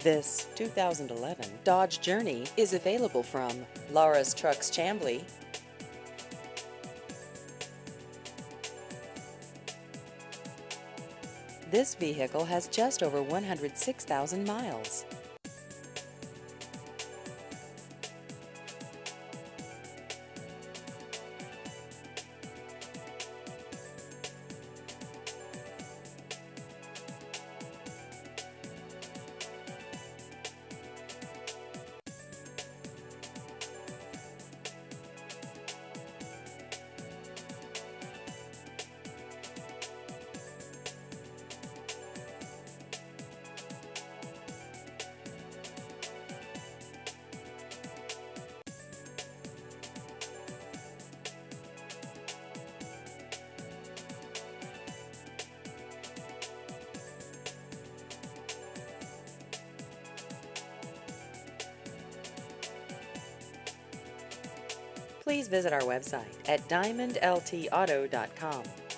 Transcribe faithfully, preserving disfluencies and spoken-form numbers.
This two thousand eleven Dodge Journey is available from Laura's Trucks Chamblee. This vehicle has just over one hundred six thousand miles. Please visit our website at diamond l t auto dot com.